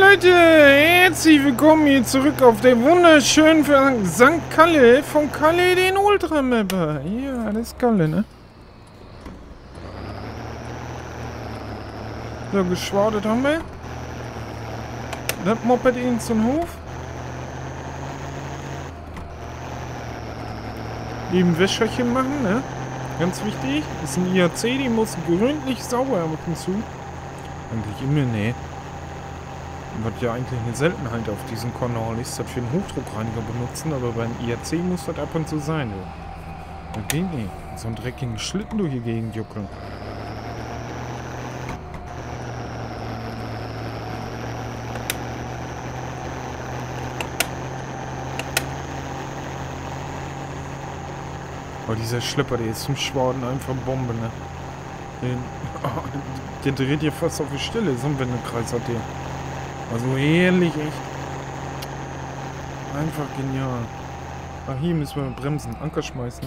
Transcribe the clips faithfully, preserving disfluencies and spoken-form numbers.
Leute, herzlich willkommen hier zurück auf der wunderschönen Sankt Kalle von Kalle den Ultramapper. Ja, das ist Kalle, ne? So, geschwadet haben wir. Das Moped in zum Hof. Eben Wäscherchen machen, ne? Ganz wichtig. Das ist ein I A C, die muss gründlich sauber ab und zu. Eigentlich immer, ne? Was ja eigentlich eine Seltenheit auf diesem Kanal ist, das für einen Hochdruckreiniger benutzen, aber beim I A C muss das ab und zu sein, du. Das geht nicht. So einen dreckigen Schlitten durch die Gegend juckeln. Aber dieser Schlepper, der ist zum Schwaden einfach Bombe, ne? Den, oh, der dreht hier fast auf die Stelle, so ein Wendekreis hat der. Also ehrlich, echt. Einfach genial. Ach, hier müssen wir bremsen, Anker schmeißen.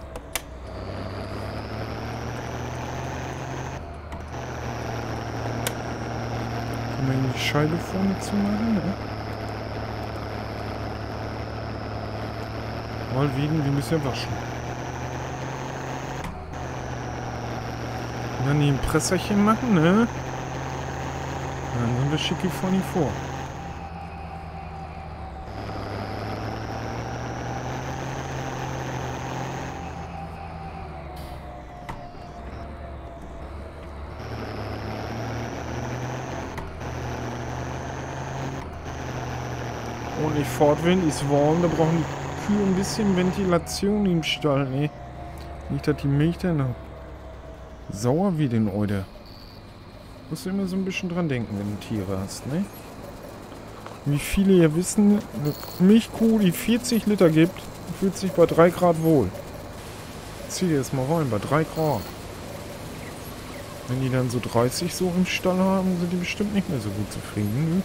Können wir die Scheibe vorne zu machen, ne? Mal wiegen, wir müssen ja waschen. Und dann die ein Presserchen machen, ne? Dann sind wir schicki von ihm vor. Und nicht Fortwind ist warm, da brauchen die Kühe ein bisschen Ventilation im Stall, ne? Nicht, dass die Milch dann noch sauer wie den Eude. Musst du immer so ein bisschen dran denken, wenn du Tiere hast, ne? Wie viele ja wissen, eine Milchkuh, die vierzig Liter gibt, fühlt sich bei drei Grad wohl. Zieh dir das mal rein, bei drei Grad. Wenn die dann so dreißig so im Stall haben, sind die bestimmt nicht mehr so gut zufrieden, ne?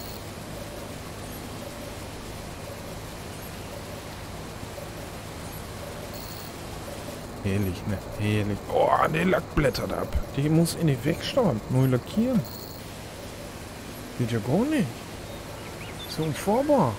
Herrlich, ne? Herrlich. Oh, der Lack blättert ab. Die muss in die Werkstatt neu lackieren. Geht ja gar nicht. So unfahrbar.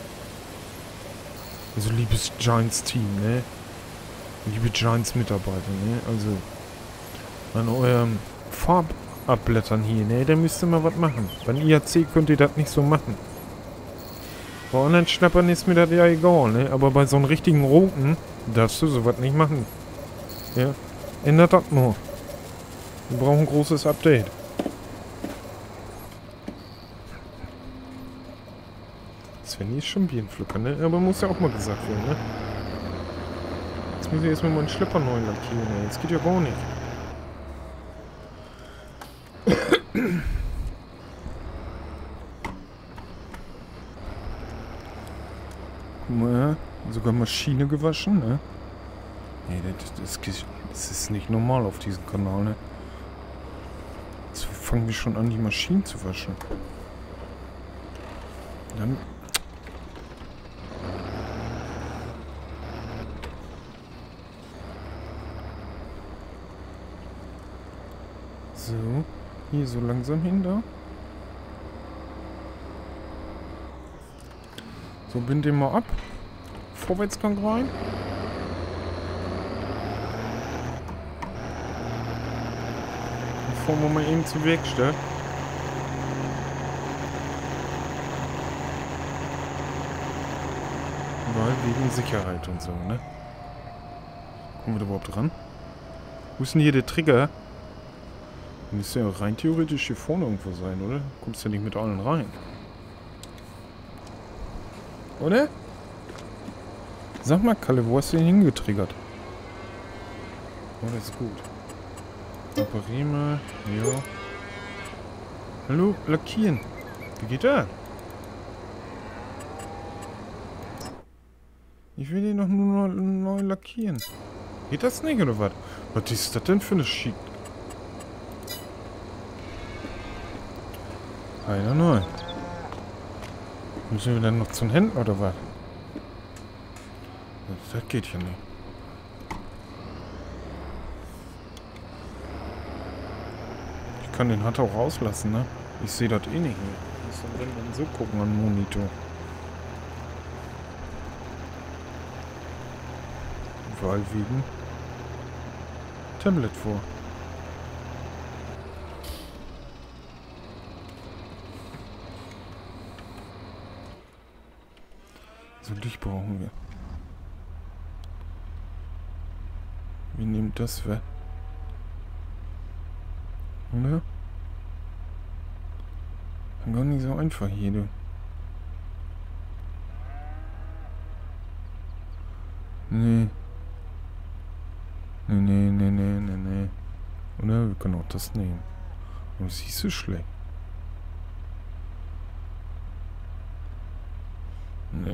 Also, liebes Giants-Team, ne? Liebe Giants-Mitarbeiter, ne? Also, an eurem Farbabblättern hier, ne? Da müsst ihr mal was machen. Beim I A C könnt ihr das nicht so machen. Bei anderen Schnappern ist mir das ja egal, ne? Aber bei so einem richtigen Roten darfst du sowas nicht machen. Ja, ändert das nur. Wir brauchen ein großes Update. Svenny ist schon Bienenpflücker, ne? Aber muss ja auch mal gesagt werden, ne? Jetzt muss ich erstmal meinen Schlepper neu lackieren, ne? Jetzt geht ja gar nicht. Guck mal, sogar Maschine gewaschen, ne? Nee, das, das, das ist nicht normal auf diesem Kanal, ne? Jetzt fangen wir schon an, die Maschinen zu waschen. Dann... So, hier so langsam hin da. So, bind den mal ab. Vorwärtsgang rein. Fahren wir mal eben zur Werkstatt. Weil wegen Sicherheit und so, ne? Kommen wir da überhaupt ran? Wo ist denn hier der Trigger? Müsste ja rein theoretisch hier vorne irgendwo sein, oder? Kommst ja nicht mit allen rein. Oder? Sag mal, Kalle, wo hast du den hingetriggert? Oh, das ist gut. Reparieren mal. Ja. Hallo, lackieren. Wie geht das? Ich will den doch nur noch neu lackieren. Geht das nicht, oder was? Was ist das denn für eine Schick? Einer neu. Müssen wir dann noch zum Händler, oder was? Das geht ja nicht. Ich kann den Hut auch rauslassen, ne? Ich sehe das eh nicht mehr. muss dann, wenn dann so gucken am Monitor. Weil wegen Tablet vor. So Licht brauchen wir. Wie nimmt das weg? Oder? Gar nicht so einfach hier, du. Nee. Nee, nee, nee, nee, nee, nee. Oder? Wir können auch das nehmen. Aber siehst du schlecht. Nee.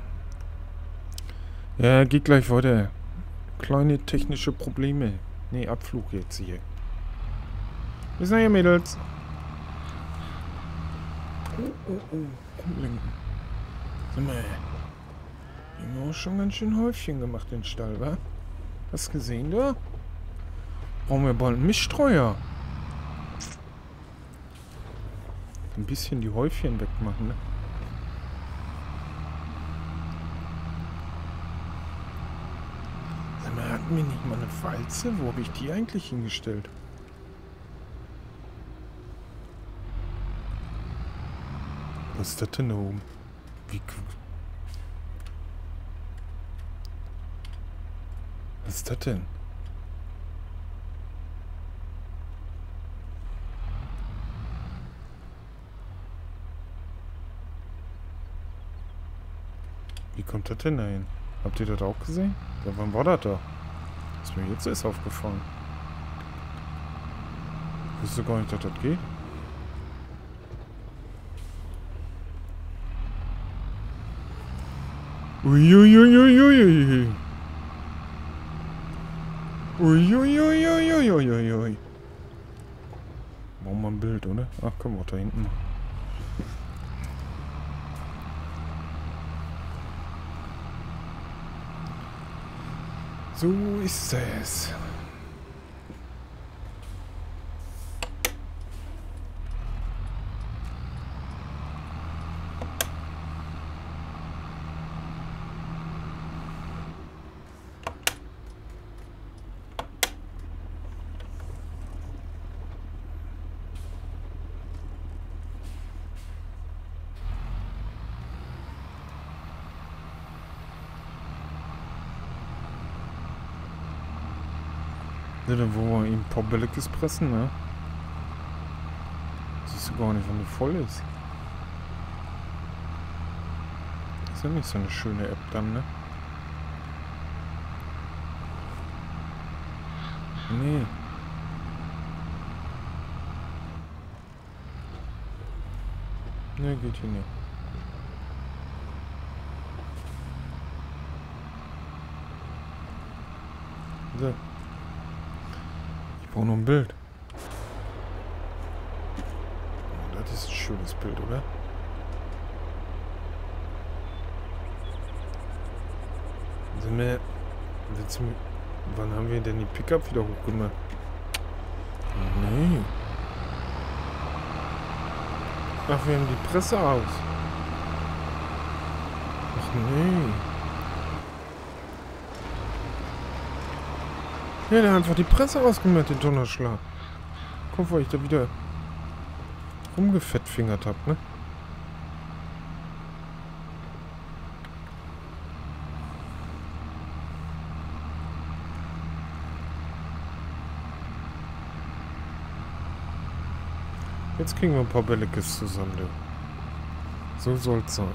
Ja, geht gleich weiter. Kleine technische Probleme. Nee, Abflug jetzt hier. Bis nachher, Mädels. Oh, oh, oh. Umlenken. Sag mal. Wir haben auch schon ganz schön Häufchen gemacht in den Stall, wa? Hast du gesehen, da? Brauchen wir bald einen Mischstreuer. Ein bisschen die Häufchen wegmachen, ne? Sag mal, hatten wir nicht mal eine Walze? Wo habe ich die eigentlich hingestellt? Was ist das denn da oben? Wie... Was ist das denn? Wie kommt das denn da hin? Habt ihr das auch gesehen? Ja, wann war das da? Ist mir jetzt erst aufgefallen. Ich wusste gar nicht, dass das geht. Uiuiuiuiui. Uiuiuiuiuiui. Brauchen wir ein Bild, oder? Ach, komm, auch da hinten. So ist es. Ja, dann wollen wir ihm ein paar Bälliges pressen, ne? Siehst du gar nicht, wenn die voll ist. Ist ja nicht so eine schöne App dann, ne? Nee. Nee, geht hier nicht. So. Ich brauche noch ein Bild. Oh, das ist ein schönes Bild, oder? Sind wir... Willst du, wann haben wir denn die Pickup wieder hochgemacht? Nee. Ach, wir haben die Presse aus. Ach nee. Ja, der hat einfach die Presse ausgemacht, den Donnerschlag. Guck, wo ich da wieder rumgefettfingert hab, ne? Jetzt kriegen wir ein paar Bälliges zusammen, du. So soll's sein.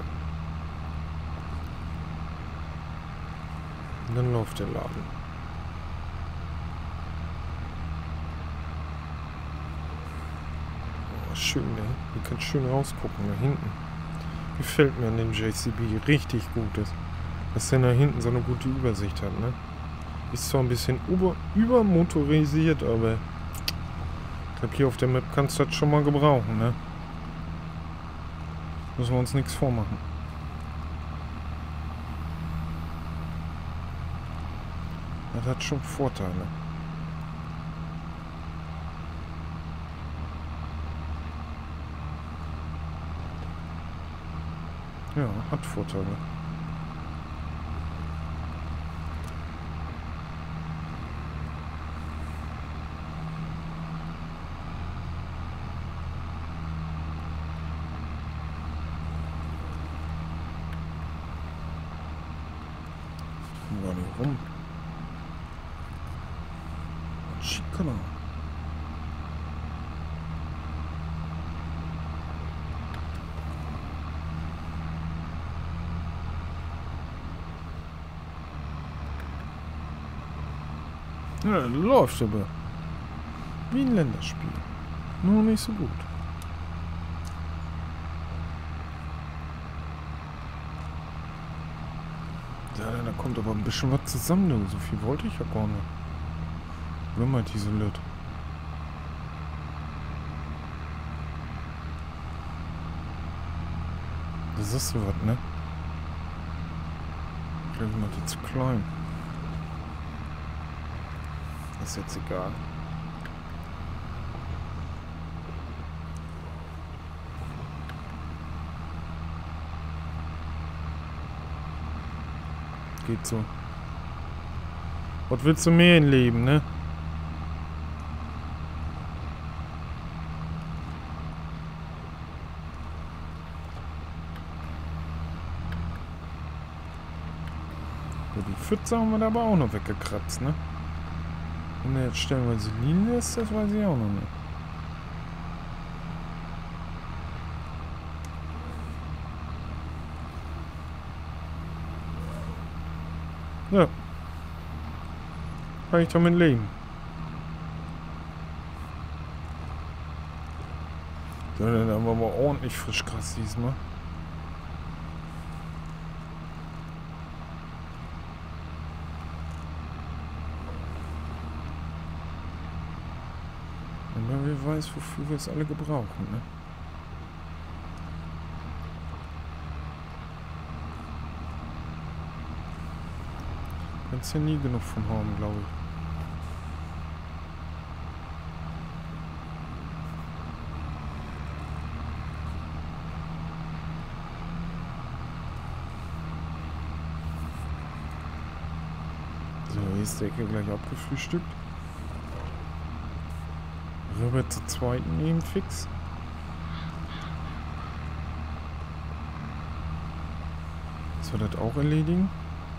Und dann läuft der Laden. Schön, ne? Ihr könnt schön rausgucken, da hinten. Gefällt mir an dem J C B richtig gut, ist, dass der da hinten so eine gute Übersicht hat, ne? Ist zwar ein bisschen über, übermotorisiert, aber ich glaube, hier auf der Map kannst du das schon mal gebrauchen, ne? Müssen wir uns nichts vormachen. Das hat schon Vorteile. Ja, hat Vorteile. Gar nicht rum. Schickala. Ja, läuft aber. Wie ein Länderspiel. Nur nicht so gut. Ja, da kommt aber ein bisschen was zusammen, du. So viel wollte ich ja gar nicht. Nur mal diese Lüt. Das ist so was, ne? Ich glaube, ich mach die zu klein. Ist jetzt egal. Geht so. Was willst du mehr im Leben, ne? So, die Pfütze haben wir da aber auch noch weggekratzt, ne? Wenn er jetzt stellenweise liegen lässt, das weiß ich auch noch nicht. Ja. Kann ich damit leben. So, dann haben wir aber ordentlich Frischgras diesmal. Aber wer weiß, wofür wir es alle gebrauchen, ne? Kannst ja nie genug von haben, glaube ich. So, hier ist der Ecke gleich abgefrühstückt. Rüber zur zweiten eben fix. Dass wir das auch erledigen.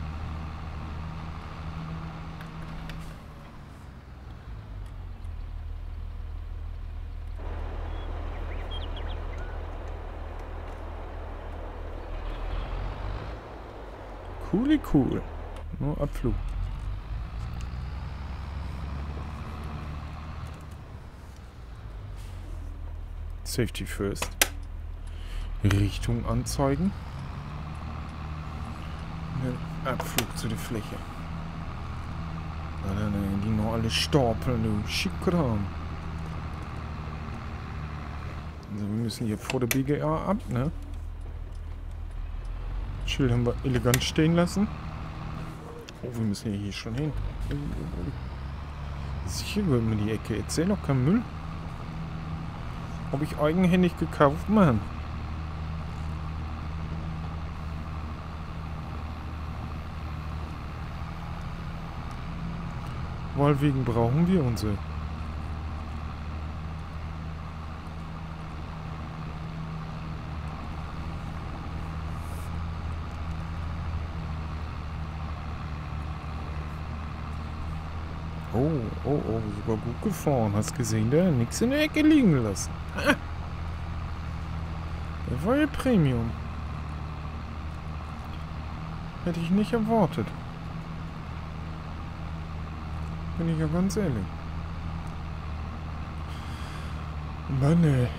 Cooli cool. Nur Abflug. Safety first. Richtung anzeigen. Und Abflug zu der Fläche. Na, dann, die noch alle stapeln, du Schickram. Also wir müssen hier vor der B G A ab, ne? Schild haben wir elegant stehen lassen. Oh, wir müssen ja hier schon hin. Sicher gehört mir die Ecke. Erzähl noch kein Müll. Habe ich eigenhändig gekauft, Mann. Weil wegen brauchen wir unsere. Oh, oh, oh, sogar gut gefahren. Hast gesehen, der hat nichts in der Ecke liegen lassen. Ha. Das war ja Premium. Hätte ich nicht erwartet. Bin ich ja ganz ehrlich. Mann, ey.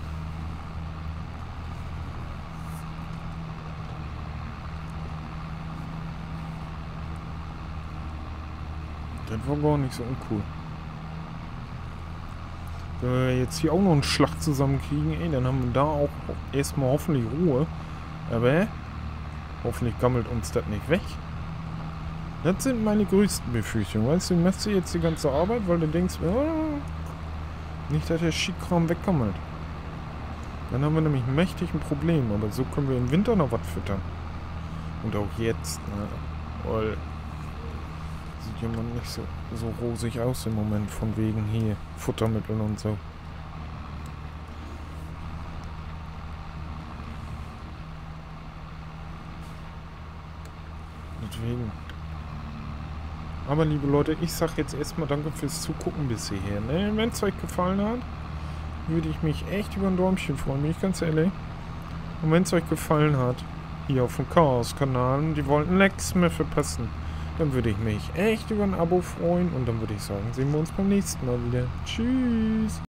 Das war gar nicht so uncool. Wenn wir jetzt hier auch noch einen Schlag zusammenkriegen, ey, dann haben wir da auch erstmal hoffentlich Ruhe. Aber hoffentlich gammelt uns das nicht weg. Das sind meine größten Befürchtungen. Weißt du, du machst dir jetzt die ganze Arbeit, weil du denkst, oh, nicht, dass der Schickkram weggammelt. Dann haben wir nämlich mächtig ein Problem. Aber so können wir im Winter noch was füttern. Und auch jetzt, ne? Weil sieht ja mal nicht so, so rosig aus im Moment. Von wegen hier Futtermittel und so. Deswegen. Aber liebe Leute, ich sag jetzt erstmal danke fürs Zugucken bis hierher. Ne? Wenn es euch gefallen hat, würde ich mich echt über ein Däumchen freuen, bin ich ganz ehrlich. Und wenn es euch gefallen hat, hier auf dem Chaos-Kanal, und die wollten Lex mehr verpassen, dann würde ich mich echt über ein Abo freuen. Und dann würde ich sagen, sehen wir uns beim nächsten Mal wieder. Tschüss!